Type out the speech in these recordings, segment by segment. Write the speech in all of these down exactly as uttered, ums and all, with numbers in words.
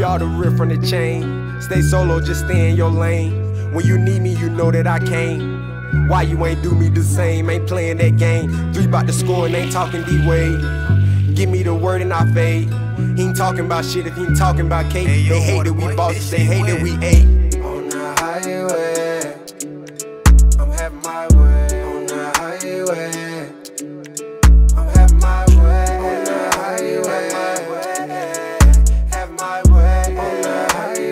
all the rip from the chain. Stay solo, just stay in your lane. When you need me, you know that I came. Why you ain't do me the same? Ain't playing that game. Three bout to score and ain't talking D-Wade. Give me the word and I fade. He ain't talking about shit if he ain't talking about cake. Hey, they hate that we bosses, they hate that we ate. On the highway, I'm having my way. On the highway, I'm having my way. On the highway, have my way. On the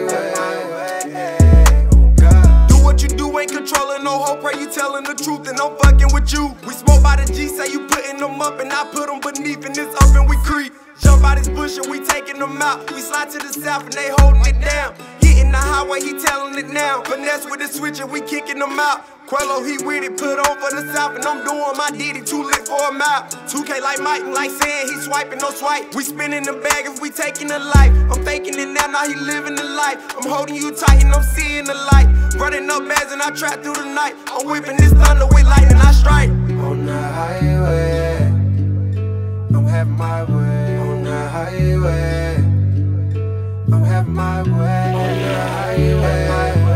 highway, oh God. Do what you do, ain't controlling no hope. Pray you telling the truth and I'm fucking with you. We smoke by the G, say you putting them up and I put them beneath and it's up and we creep. Jump out this bush and we taking them out. We slide to the south and they holding it down. Hitting the highway, he telling it now. Finesse with the switch and we kicking them out. Quello, he with it, put on for the south and I'm doing my ditty, too lit for a mouth. two K like Mike, like saying he swiping, no swipe. We spinning the bag if we taking the life. I'm faking it now, now he living the life. I'm holding you tight and I'm seeing the light. Running up bags and I trap through the night. I'm whipping this thunder with lightning, I strike. On the highway, I'm having my way. On the highway, I'm having my way. On the highway,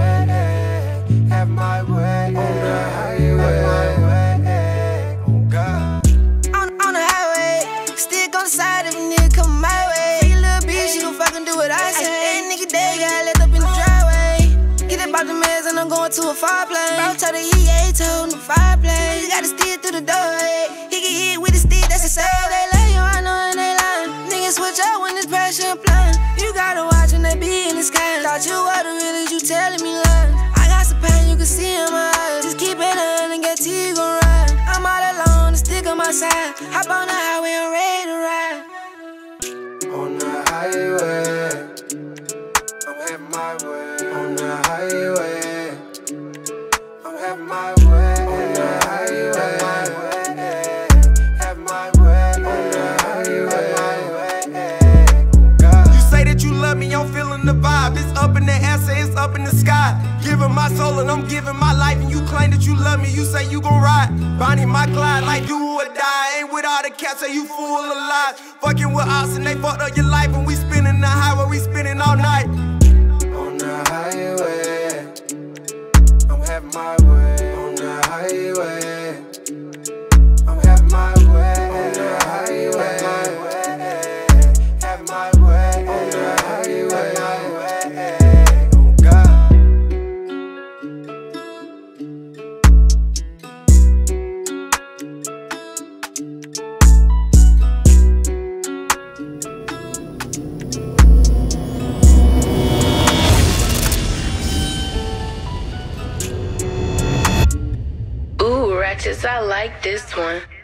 have my way. On the highway, oh God. On, on the highway, stick on the side if a nigga come my way. Hey, little bitch, she gon' fucking do what I say. That nigga dead, got left up in the driveway. Get about the meds and I'm going to a fireplace. Bro, tell the he ain't told the fireplace. You gotta steer through the doorway. He get hit with the stick, that's a sale. They lay you, I know, and they lying. Niggas switch up when this pressure applying. You gotta watch when they be in the sky. Thought you were the realest, you telling me lies. I got some pain, you can see in my eyes. Just keep it on and get to you gon' ride. I'm all alone, the stick on my side. Hop on the highway, I'm ready to ride. On the highway, I'm having my way. On the highway, I'm having my way. On the highway, have my way. On the highway, oh God. You say that you love me, I'm feeling the vibe. It's up in the air, say it's up in the sky. Giving my soul and I'm giving my life. And you claim that you love me, you say you gon' ride. Bonnie my Clyde like do or die. Ain't with all the cats, say you full of lies. Fucking with us and they fucked up your life. And we spinning the highway, we spinning all night. On the highway, I'm having my way. On the highway, I'm having my way. On the highway, have my way. On the highway, oh God. Ooh, Ratchets, I like this one.